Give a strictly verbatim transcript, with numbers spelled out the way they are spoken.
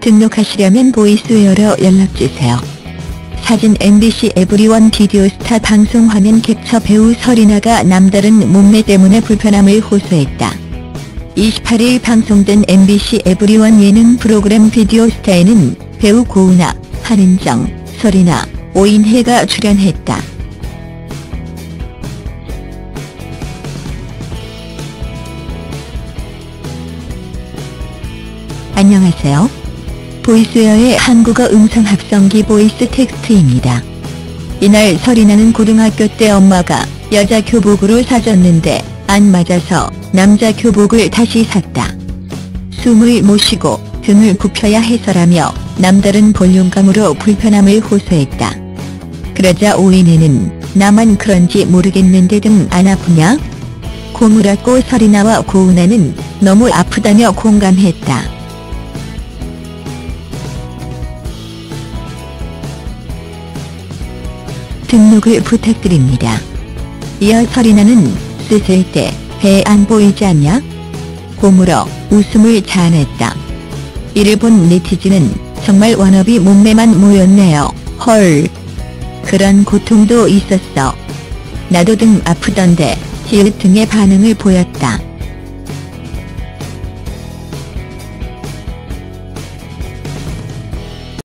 등록하시려면 보이스웨어로 연락주세요. 사진 엠비씨 에브리원 비디오스타 방송 화면 캡처 배우 서리나가 남다른 몸매 때문에 불편함을 호소했다. 이십팔일 방송된 엠비씨 에브리원 예능 프로그램 비디오스타에는 배우 고은아, 한은정, 서리나, 오인혜가 출연했다. 안녕하세요. 보이스웨어의 한국어 음성 합성기 보이스 텍스트입니다. 이날 서리나는 고등학교 때 엄마가 여자 교복으로 사줬는데 안 맞아서 남자 교복을 다시 샀다. 숨을 못 쉬고 등을 굽혀야 해서라며 남다른 볼륨감으로 불편함을 호소했다. 그러자 오인혜는 나만 그런지 모르겠는데 등 안 아프냐? 고 물었고 서리나와 고은아는 너무 아프다며 공감했다. 등록을 부탁드립니다. 이어 서리나는 쓰실 때 배 안 보이지 않냐? 고 물어 웃음을 자아냈다. 이를 본 네티즌은 정말 워너비 몸매만 모였네요. 헐. 그런 고통도 있었어. 나도 등 아프던데. 히읗 등의 반응을 보였다.